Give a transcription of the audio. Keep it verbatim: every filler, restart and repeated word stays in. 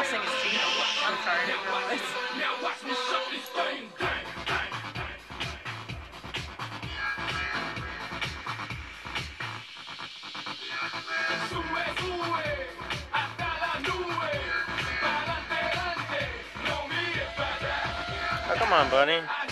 flossing his teeth. I'm sorry, I didn't realize. Oh, come on, buddy.